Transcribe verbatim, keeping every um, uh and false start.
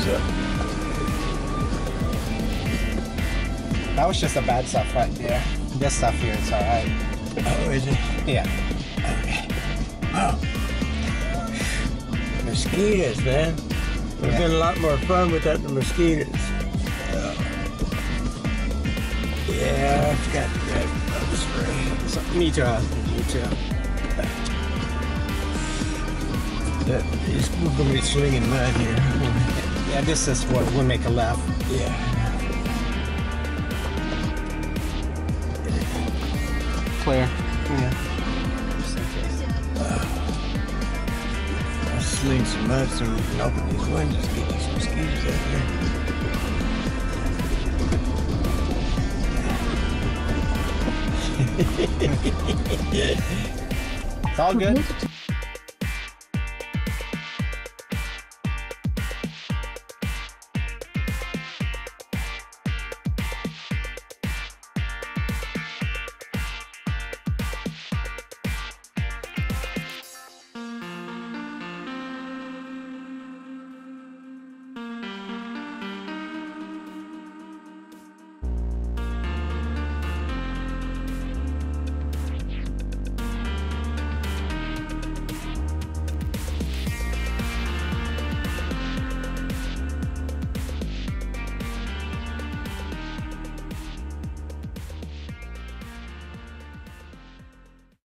So. That was just the bad stuff right there. This stuff here is alright. Oh, is it? Yeah. Okay. Oh. Mosquitoes, man. We've Yeah. been a lot more fun without the mosquitoes. Uh, yeah, I've got that bug spray. So, me too. Me too. That, he's gonna be slinging mud here. Yeah, this is what we'll make a left. Yeah. Clear. Yeah. Uh, I'll sling some mud so we can open these windows, get these mosquitoes out here. It's all good.